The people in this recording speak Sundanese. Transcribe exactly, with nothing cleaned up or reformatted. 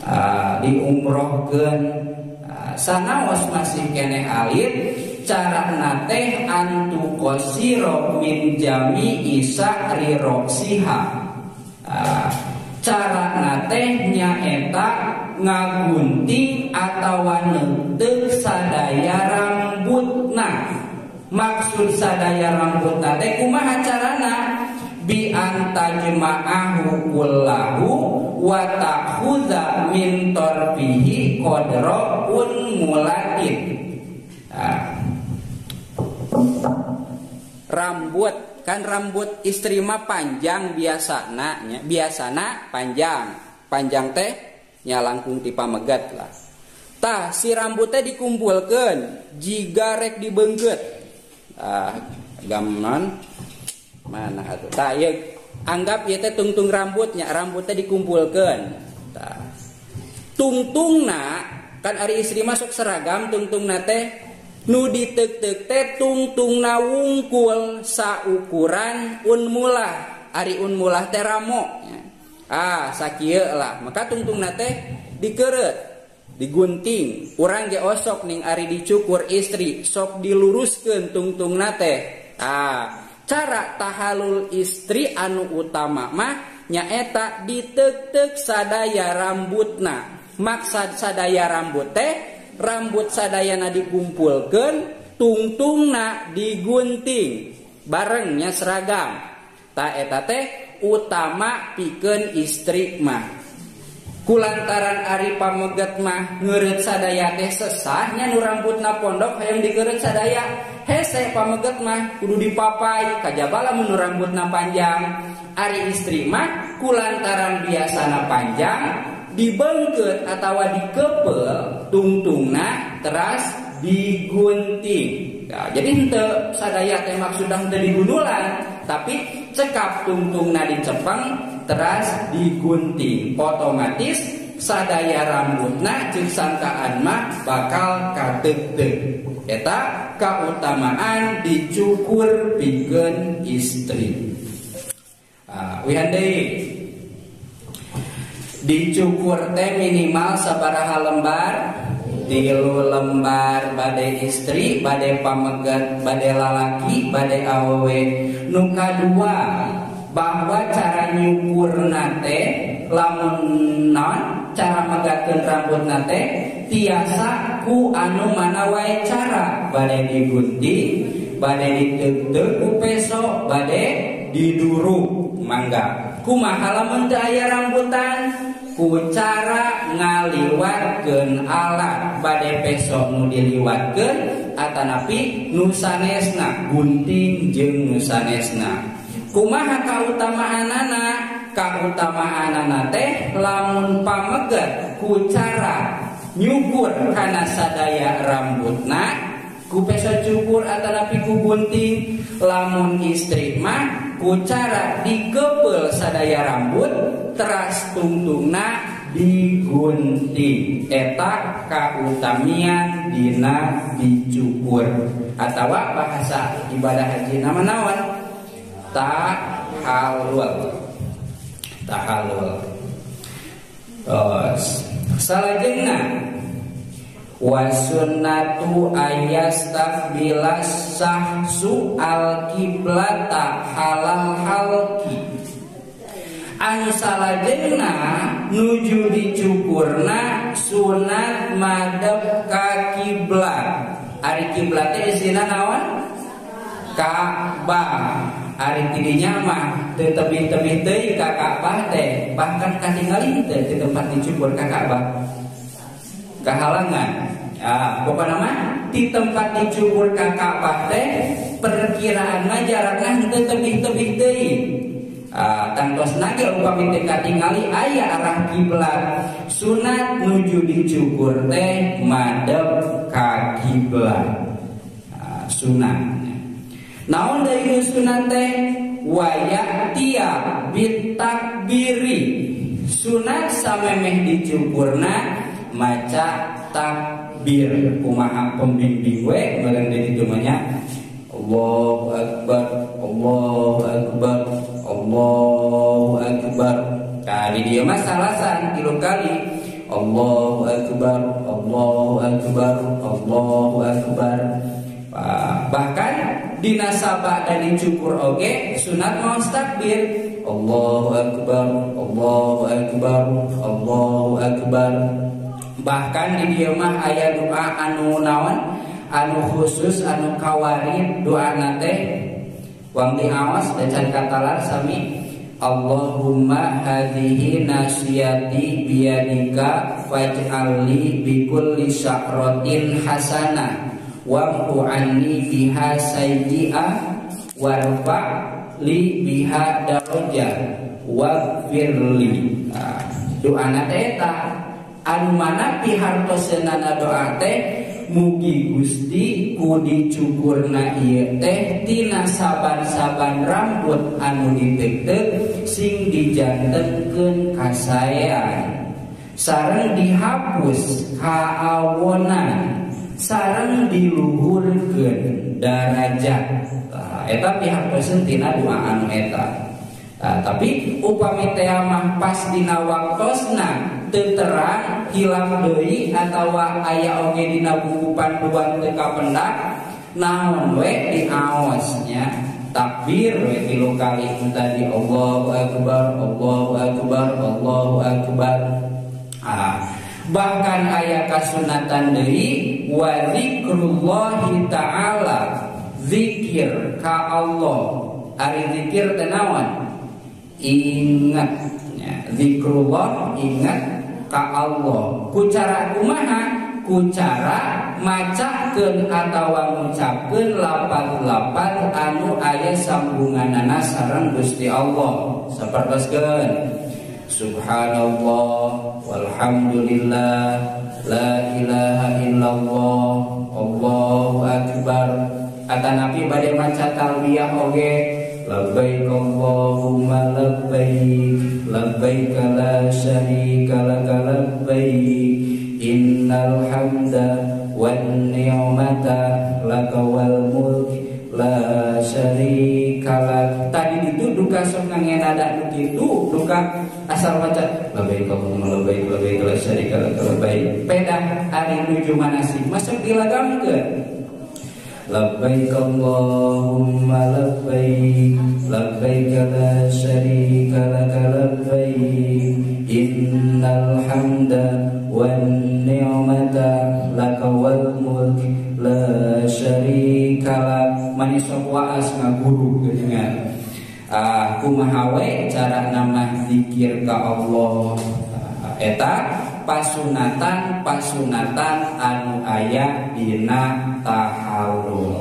uh, diumrohkeun uh, sanaos masih kene alit cara nate antu qasiro min jami isa riroksiha uh, cara nate nyaeta ngagunting atawa neuteuk sadaya rambutna. Maksud sadaya rambutna teh kumaha carana? Bi antajma'ahu kullahu wa ta'khudha min tarfihi qadra unmulatin. Nah. Rambut kan rambut istri mah panjang biasana nya, biasana panjang. Panjang teh nya langkung ti pamegat lah. Tah si rambut teh dikumpulkeun jiga rek dibeungkeut. Ah gaman mana atuh. Tah ieu anggap ieu teh tungtung rambutnya, rambut teh dikumpulkeun. Tah. Tungtungna kan ari istri masuk seragam tungtungna teh nu diteuk-teuk teh tungtungna wungkul saukuran unmulah. Ari unmulah teh ramo. Ah sakieu lah. Maka tungtungna teh dikeureut, digunting. Urang ge osok ning ari dicukur istri sok diluruskeun tungtungna teh. Ah cara tahalul istri anu utama mah nyaeta diteuk-teuk sadaya rambutna. Maksud sadaya rambut teh rambut sadayana dikumpulkeun, tungtungna digunting, barengnya seragam. Ta eta teh utama pikeun istri mah. Kulantaran ari pameget mah ngeureut sadaya teh sesahnya nu rambutna pondok hayang digeureut sadaya. Hese pameget mah kudu dipapai kajaba lamun nu rambutna panjang. Ari istri mah kulantaran biasana panjang dibeungkeut atawa dikeupel tungtungna teras digunting. Nah, jadi henteu sadaya teh maksudna henteu digundulan, tapi cekap tungtungna dicepeng teras digunting. Otomatis sadaya rambutna jeung sangkaan mah bakal kateuk-teuk. Eta kautamaan dicukur pikeun istri. Ah, wihan deui. Dicukur teh minimal sabaraha lembar? Tilu lembar bade istri, bade pamegat, bade lalaki, bade awewe. Nu kadua bahwa cara nyukurna teh lamun naon cara megatkeun rambutna teh tiasa ku anu mana wae cara. Bade digunting, bade diteuk-teuk ku peso, bade diduruk mangga. Kumaha lamun teu aya rambutan? Ku cara ngaliwatkeun alat bade peso nu diliwatkeun atanapi nu sanesna gunting jeung nu sanesna. Kumaha kautamaanana? Kautamaanana teh lamun pameget ku cara nyukur kana sadaya rambutna ku peso cukur atanapi ku gunting. Lamun istri mah ku cara dikeupel sadaya rambut teras tungtungna digunting. Eta kautamian dina dicukur atawa bahasa ibadah haji nama naon? Tahallul. Tahallul. Terus salajengna wasunnatu ayastaqbilas sahsu al-qiblata halal halki. Anu salajengna nuju dicukurna sunat madhep ka kiblat. Ari kiblat teh isina naon? Ka'bah. Ari tidinya mah teu tebih-tebih teuing ka Ka'bah teh, bahkan katingali teh di tempat dicukur ka Ka'bah. Kahalangan. Ah, pokokna mah di tempat dicukur ka Ka'bah teh perkiraanna jarakna teu tebih-tebih teuing. Ah, tangtosna ge upami teh katingali aya arah kiblat, sunat nuju dicukur teh madhep ka kiblat. Ah, sunat. Naon deui sunat teh? Waya tiap bitakbiri. Sunat samemeh dicukurna maca takbir. Kumaha pembimbing we meureun di ditu nya Allahu akbar, Allahu akbar, Allahu akbar. Kali dia mah salasan tilu kali Allahu akbar, Allahu akbar, Allahu akbar. Bahkan dina sabah dan dicukur oge sunat mau takbir. Allahu akbar, Allahu akbar, Allahu akbar. Bahkan di dieu mah aya doa anu naon, anu khusus, anu kawarid doa nate wang diawas dan can katalar sami. Allahumma hadhihi nasiyati biyadika faj'alli bikulli sya'ratin hasanah wamhu anni biha sayyi'ah warfa li biha darajah waghfirli. Nah, doana teh eta anu mana pihartoseunana doa teh mugi Gusti ku dicukurna ieu teh tina saban-saban rambut anu ditegteg sing dijantengkeun ka saean sareng dihapus kaawonan sareng diluhurkeun darajat. Nah, eta pihartoseun tina doa anu eta. Nah, tapi upami teh mah pas dina waktosna teu terang hilaf deui atawa aya oge dina buku panduan teu kapendak naon we diaosnya takbir we tilu kali tadi Allahu akbar, Allahu akbar, Allahu akbar. Ah, bahkan aya kasunatan deui wa zikrullahi ta'ala, zikir ka Allah. Ari zikir teh naon? Ingat ya, zikrullah ingat ka Allah. Ku cara kumaha? Ku cara macakeun atawa ngucapkeun lafaz-lafaz anu aya sambunganana sareng Gusti Allah. Sapertoskeun subhanallah walhamdulillah la ilaha illallah Allahu akbar. Kata Nabi bade maca talbiyah oge labbaik Allahumma labbaik labbaik la syarika laka labbaik innal hamda wan ni'mata laka wal mulk la syarika lak. Tadi itu duka sok ngangenada nu kitu duka asal maca labbaik Allahumma labbaik labbaik la syarika laka labbaik pedah ari nuju manasik masuk dilagamkeun labbaik Allahumma labbaik labbaik la syarika laka labbaik innal hamda wan ni'mata laka wal mulk la syarika lak. Manis sok waas ngaguru geuningan ah kumaha we cara nama zikir ka Allah. Eta pasunatan pasunatan anu aya dina tahallul.